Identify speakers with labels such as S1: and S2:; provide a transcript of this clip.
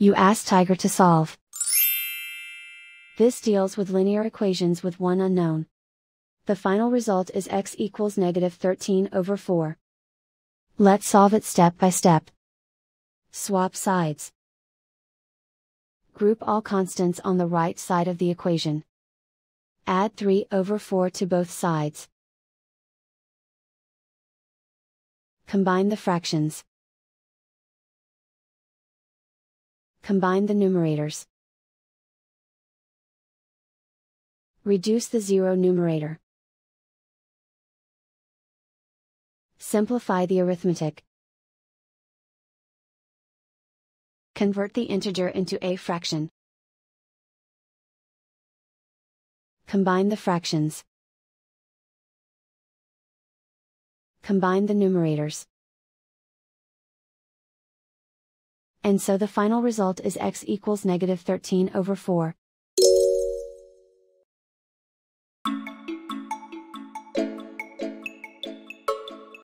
S1: You ask Tiger to solve. This deals with linear equations with one unknown. The final result is x equals -13/4. Let's solve it step by step. Swap sides. Group all constants on the right side of the equation. Add 3/4 to both sides. Combine the fractions. Combine the numerators. Reduce the zero numerator. Simplify the arithmetic. Convert the integer into a fraction. Combine the fractions. Combine the numerators. And so the final result is x equals -13/4.